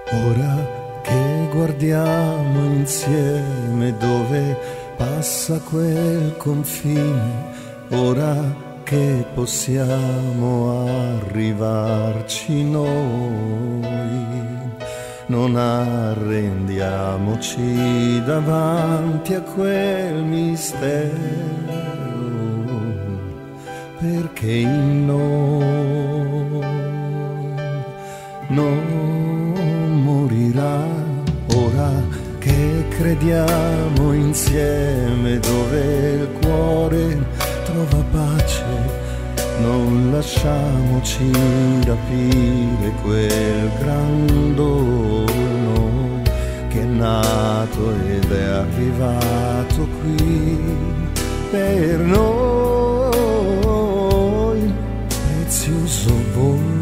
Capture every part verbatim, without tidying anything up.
Ora che guardiamo insieme dove passa quel confine, ora che possiamo arrivarci noi, non arrendiamoci davanti a quel mistero, perché in noi non morirà. Ora che crediamo insieme dove il cuore trova pace, non lasciamoci rapire quel gran dono che è nato ed è arrivato qui per noi, prezioso volo.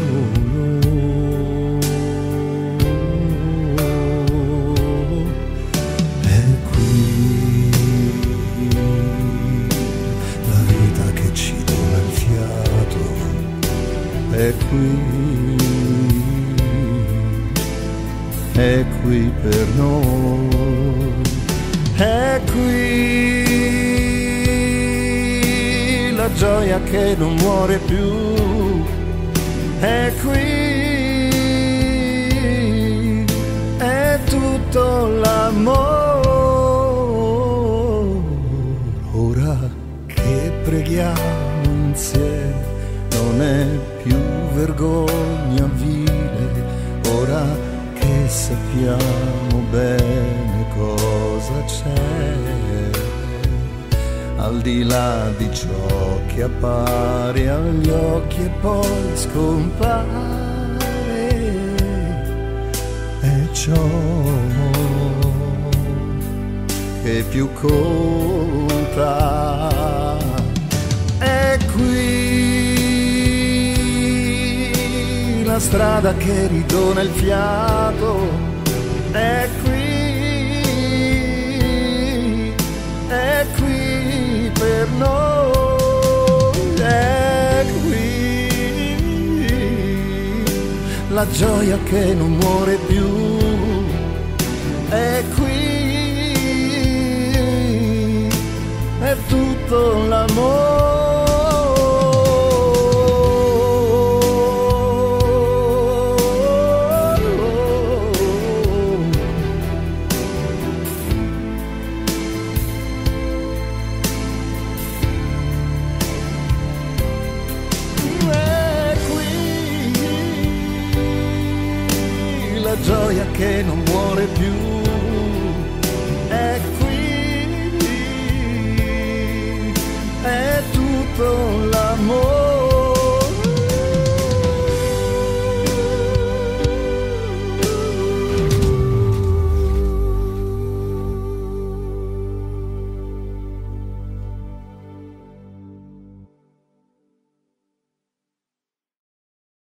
È qui, è qui per noi, è qui la gioia che non muore più, è qui, è tutto l'amore. Ora che preghiamo insieme non è più vergogna vile, ora che sappiamo bene cosa c'è, al di là di ciò che appare agli occhi e poi scompare, è ciò che più conta, è qui la strada che ridona il fiato, è qui, è qui per noi, è qui la gioia che non muore più, è qui, è tutto l'amore. La gioia che non muore più, è qui, è tutto